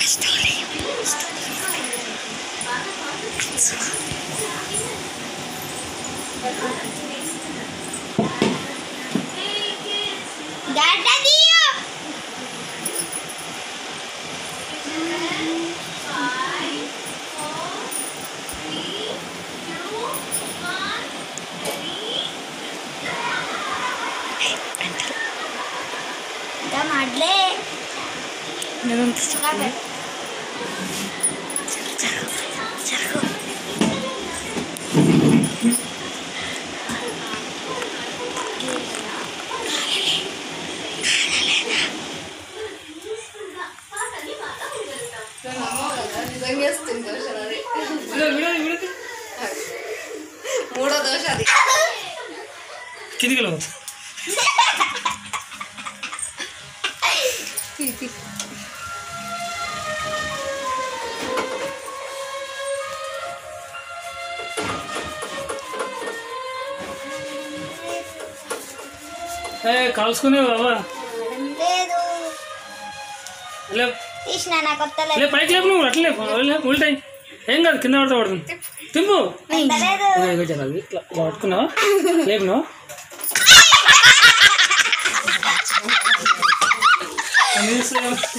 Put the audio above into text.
మూడో దోశ అది కిందికి కాల్చుకునే బాబా పైకి లేపు నువ్వు అట్లే ఉల్టాయి ఏం కాదు కింద పడితే పడుతుంది తింపు ఇట్లా పట్టుకున్నావా లేపునావా